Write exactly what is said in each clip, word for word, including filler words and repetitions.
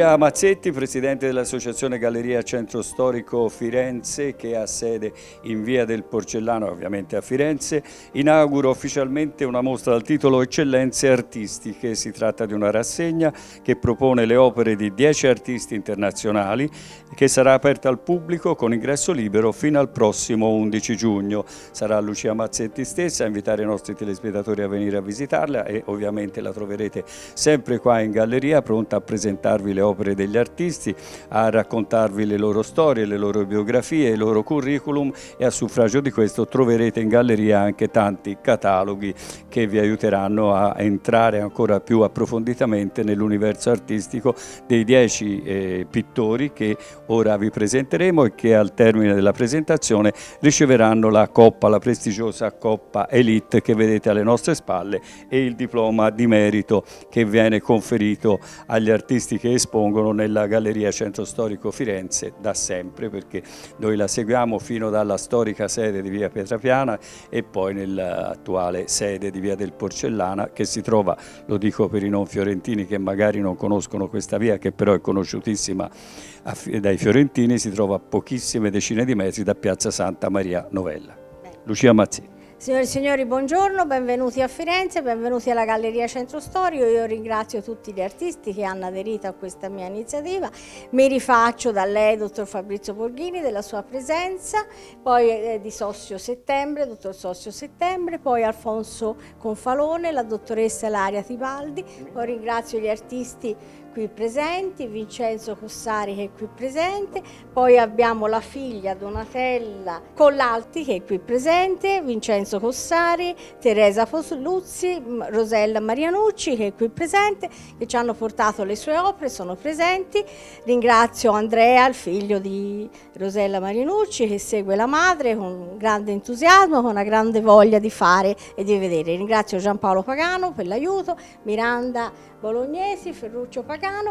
Lucia Mazzetti, presidente dell'Associazione Galleria Centro Storico Firenze, che ha sede in Via del Porcellano, ovviamente a Firenze, inauguro ufficialmente una mostra dal titolo Eccellenze Artistiche. Si tratta di una rassegna che propone le opere di dieci artisti internazionali, che sarà aperta al pubblico con ingresso libero fino al prossimo undici giugno. Sarà Lucia Mazzetti stessa a invitare i nostri telespettatori a venire a visitarla e ovviamente la troverete sempre qua in galleria, pronta a presentarvi le opere degli artisti, a raccontarvi le loro storie, le loro biografie, il loro curriculum, e a suffragio di questo troverete in galleria anche tanti cataloghi che vi aiuteranno a entrare ancora più approfonditamente nell'universo artistico dei dieci eh, pittori che ora vi presenteremo e che al termine della presentazione riceveranno la coppa, la prestigiosa Coppa Elite che vedete alle nostre spalle, e il diploma di merito che viene conferito agli artisti che espongono nella Galleria Centro Storico Firenze da sempre, perché noi la seguiamo fino dalla storica sede di Via Pietrapiana e poi nell'attuale sede di Via del Porcellana, che si trova, lo dico per i non fiorentini che magari non conoscono questa via, che però è conosciutissima dai fiorentini, si trova a pochissime decine di metri da Piazza Santa Maria Novella. Lucia Mazzetti. Signore e signori, buongiorno, benvenuti a Firenze, benvenuti alla Galleria Centro Storico. Io ringrazio tutti gli artisti che hanno aderito a questa mia iniziativa. Mi rifaccio da lei, dottor Fabrizio Borghini, della sua presenza, poi eh, di Sossio Settembre, dottor Sossio Settembre, poi Alfonso Confalone, la dottoressa Ilaria Tibaldi. Poi ringrazio gli artisti qui presenti, Vincenzo Cossari che è qui presente, poi abbiamo la figlia Donatella Collalti che è qui presente, Vincenzo Cossari, Teresa Fosluzzi, Rosella Marianucci che è qui presente, che ci hanno portato le sue opere, sono presenti. Ringrazio Andrea, il figlio di Rosella Marianucci, che segue la madre con grande entusiasmo, con una grande voglia di fare e di vedere. Ringrazio Giampaolo Pagano per l'aiuto, Miranda Bolognesi, Ferruccio Pagano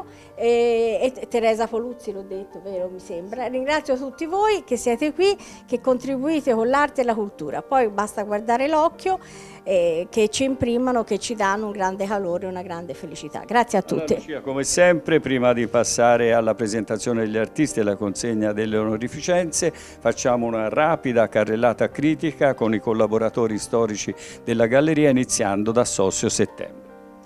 e, e Teresa Foluzzi, l'ho detto, vero mi sembra. Ringrazio tutti voi che siete qui, che contribuite con l'arte e la cultura. Poi basta guardare l'occhio, eh, che ci imprimano, che ci danno un grande calore e una grande felicità. Grazie a tutti. Allora, Lucia, come sempre, prima di passare alla presentazione degli artisti e alla consegna delle onorificenze, facciamo una rapida carrellata critica con i collaboratori storici della galleria, iniziando da Sossio Settembre.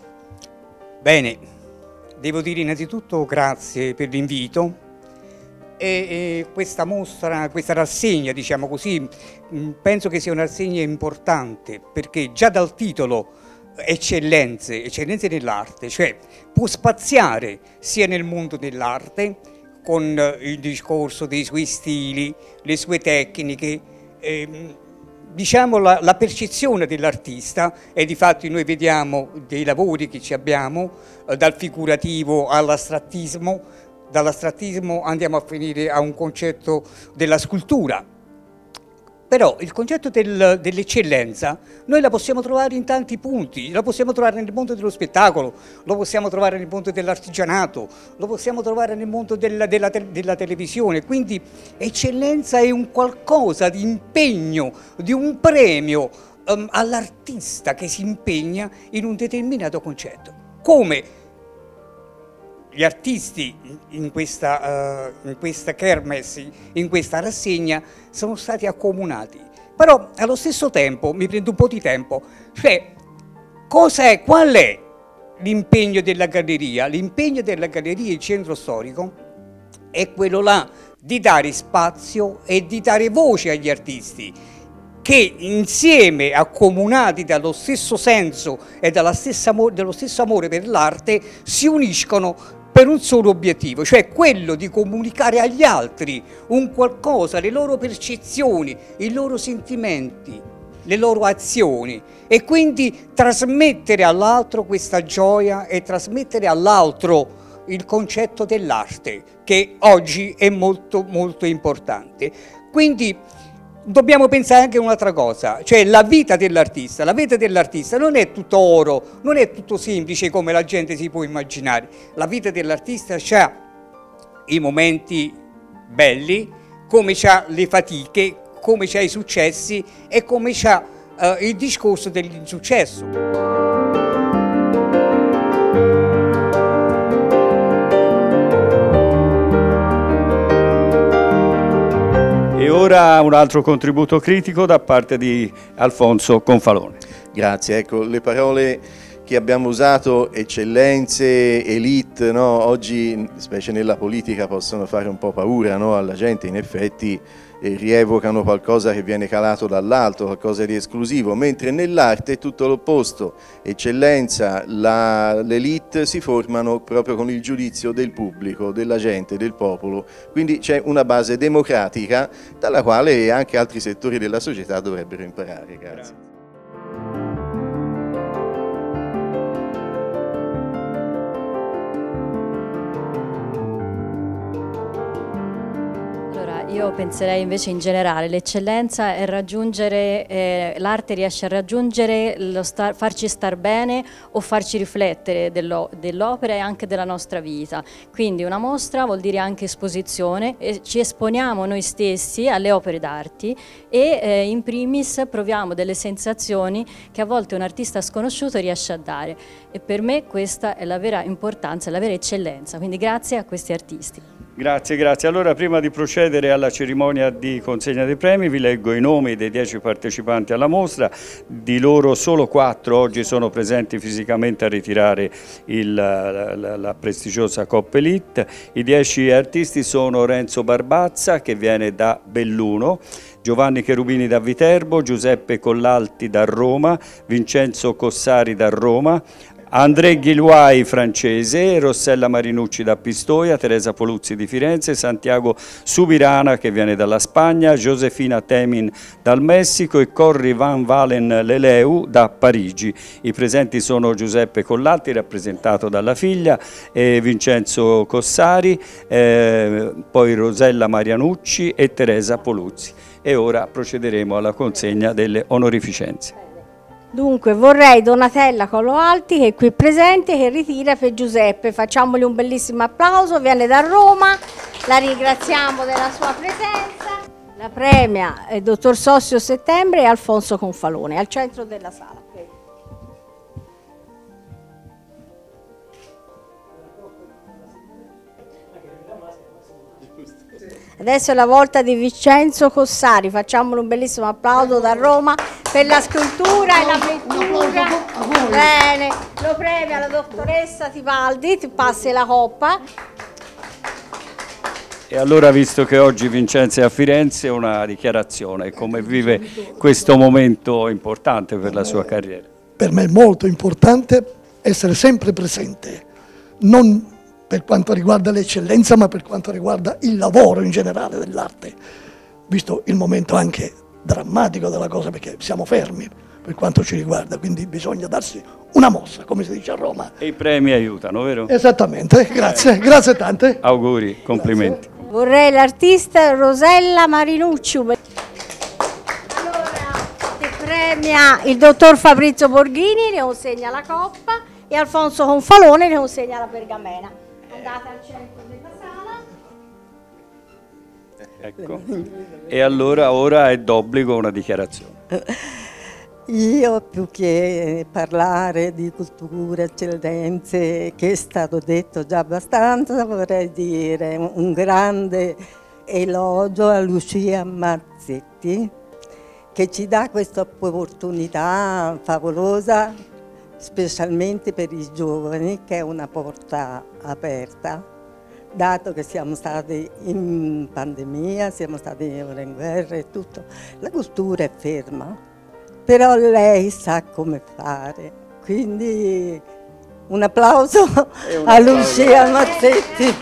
Bene, devo dire innanzitutto grazie per l'invito e, e questa mostra, questa rassegna, diciamo così, penso che sia una rassegna importante, perché già dal titolo Eccellenze, Eccellenze nell'arte, cioè può spaziare sia nel mondo dell'arte con il discorso dei suoi stili, le sue tecniche, ehm, diciamo la, la percezione dell'artista, e difatti noi vediamo dei lavori che ci abbiamo, eh, dal figurativo all'astrattismo, dall'astrattismo andiamo a finire a un concetto della scultura. Però il concetto del, dell'eccellenza noi la possiamo trovare in tanti punti, la possiamo trovare nel mondo dello spettacolo, lo possiamo trovare nel mondo dell'artigianato, lo possiamo trovare nel mondo della, della, della televisione, quindi eccellenza è un qualcosa di impegno, di un premio um, all'artista che si impegna in un determinato concetto. Come gli artisti in questa, uh, in questa kermesse, in questa rassegna, sono stati accomunati. Però allo stesso tempo, mi prendo un po' di tempo, cioè cos'è, qual è l'impegno della galleria? L'impegno della galleria, il centro storico, è quello là di dare spazio e di dare voce agli artisti, che insieme, accomunati dallo stesso senso e dalla stessa, dello stesso amore per l'arte, si uniscono per un solo obiettivo, cioè quello di comunicare agli altri un qualcosa, le loro percezioni, i loro sentimenti, le loro azioni, e quindi trasmettere all'altro questa gioia e trasmettere all'altro il concetto dell'arte, che oggi è molto molto importante. Quindi dobbiamo pensare anche a un'altra cosa, cioè la vita dell'artista. La vita dell'artista non è tutto oro, non è tutto semplice come la gente si può immaginare. La vita dell'artista ha i momenti belli, come c'ha le fatiche, come c'ha i successi e come c'ha eh, il discorso dell'insuccesso. ora un altro contributo critico da parte di Alfonso Confalone. Grazie, ecco, le parole che abbiamo usato, eccellenze, elite, no? Oggi, specie nella politica, possono fare un po' paura, no? Alla gente, in effetti eh, rievocano qualcosa che viene calato dall'alto, qualcosa di esclusivo, mentre nell'arte è tutto l'opposto. Eccellenza, l'elite si formano proprio con il giudizio del pubblico, della gente, del popolo, quindi c'è una base democratica dalla quale anche altri settori della società dovrebbero imparare. Grazie. Io penserei invece in generale, l'eccellenza è raggiungere, eh, l'arte riesce a raggiungere, lo star, farci star bene o farci riflettere dell'opera e anche della nostra vita. Quindi una mostra vuol dire anche esposizione, e ci esponiamo noi stessi alle opere d'arte e eh, in primis proviamo delle sensazioni che a volte un artista sconosciuto riesce a dare, e per me questa è la vera importanza, la vera eccellenza, quindi grazie a questi artisti. Grazie, grazie. Allora, prima di procedere alla cerimonia di consegna dei premi, vi leggo i nomi dei dieci partecipanti alla mostra. Di loro solo quattro oggi sono presenti fisicamente a ritirare il, la, la, la prestigiosa Coppa Elite. I dieci artisti sono Renzo Barbazza, che viene da Belluno, Giovanni Cherubini da Viterbo, Giuseppe Collalti da Roma, Vincenzo Cossari da Roma, André Ghiluai francese, Rossella Marinucci da Pistoia, Teresa Poluzzi di Firenze, Santiago Subirana che viene dalla Spagna, Josefina Temin dal Messico e Corri Van Valen Leleu da Parigi. I presenti sono Giuseppe Collalti, rappresentato dalla figlia, e Vincenzo Cossari, eh, poi Rosella Marianucci e Teresa Poluzzi. E ora procederemo alla consegna delle onorificenze. Dunque vorrei Donatella Coloalti, che è qui presente, che ritira per Giuseppe. Facciamogli un bellissimo applauso, viene da Roma, la ringraziamo della sua presenza. La premia è il dottor Sossio Settembre e Alfonso Confalone, al centro della sala. Adesso è la volta di Vincenzo Cossari, facciamolo un bellissimo applauso da Roma per la scultura e la pittura. Bene, lo premia la dottoressa Tibaldi, ti passi la coppa. E allora, visto che oggi Vincenzo è a Firenze, una dichiarazione, come vive questo momento importante per la sua carriera? Per me è molto importante essere sempre presente, non per quanto riguarda l'eccellenza, ma per quanto riguarda il lavoro in generale dell'arte, visto il momento anche drammatico della cosa, perché siamo fermi per quanto ci riguarda, quindi bisogna darsi una mossa, come si dice a Roma. E i premi aiutano, vero? Esattamente, grazie, grazie tante. Auguri, complimenti. Grazie. Vorrei l'artista Rosella Marinucci. Allora, che premia il dottor Fabrizio Borghini, ne consegna la coppa, e Alfonso Confalone ne consegna la pergamena. Andate al centro della sala. Ecco. E allora ora è d'obbligo una dichiarazione. Io, più che parlare di cultura, eccellenze, che è stato detto già abbastanza, vorrei dire un grande elogio a Lucia Mazzetti, che ci dà questa opportunità favolosa, specialmente per i giovani, che è una porta aperta, dato che siamo stati in pandemia, siamo stati in guerra e tutto. La cultura è ferma, però lei sa come fare, quindi un applauso un a Lucia Mazzetti.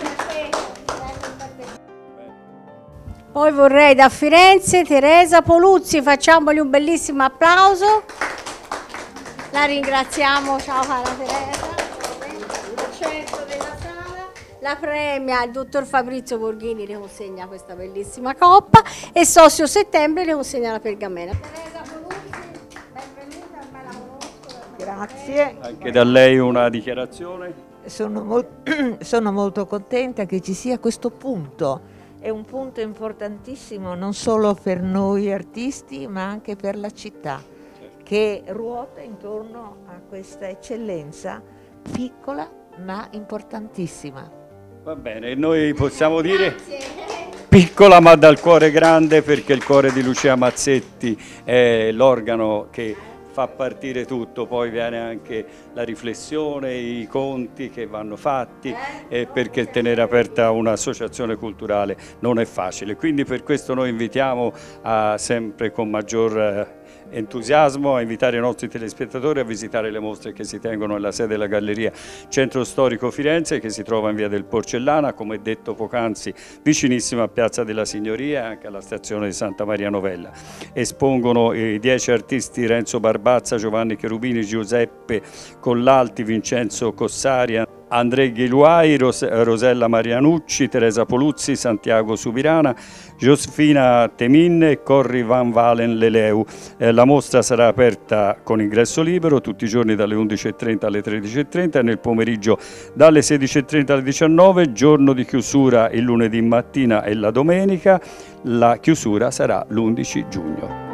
Poi vorrei da Firenze Teresa Poluzzi, facciamogli un bellissimo applauso. La ringraziamo, ciao cara Teresa, al centro della sala. La premia il dottor Fabrizio Borghini, le consegna questa bellissima coppa, e Sossio Settembre le consegna la pergamena. Teresa Poluzzi, benvenuta, ormai la conosco. Grazie. Anche da lei una dichiarazione? Sono, mol sono molto contenta che ci sia questo punto, è un punto importantissimo non solo per noi artisti ma anche per la città, che ruota intorno a questa eccellenza piccola ma importantissima. Va bene, noi possiamo dire... Grazie. piccola ma dal cuore grande, perché il cuore di Lucia Mazzetti è l'organo che fa partire tutto, poi viene anche la riflessione, i conti che vanno fatti, eh, perché tenere aperta un'associazione culturale non è facile, quindi per questo noi invitiamo a, sempre con maggior eh, entusiasmo a invitare i nostri telespettatori a visitare le mostre che si tengono nella sede della Galleria Centro Storico Firenze, che si trova in via del Porcellana, come detto poc'anzi, vicinissimo a Piazza della Signoria e anche alla stazione di Santa Maria Novella. Espongono i dieci artisti: Renzo Barbazza, Giovanni Cherubini, Giuseppe Collalti, Vincenzo Cossari, André Ghiluai, Ros Rosella Marianucci, Teresa Poluzzi, Santiago Subirana, Josefina Temin e Corri Van Valen Leleu. Eh, la mostra sarà aperta con ingresso libero tutti i giorni dalle undici e trenta alle tredici e trenta e nel pomeriggio dalle sedici e trenta alle diciannove, giorno di chiusura il lunedì mattina e la domenica. La chiusura sarà l'undici giugno.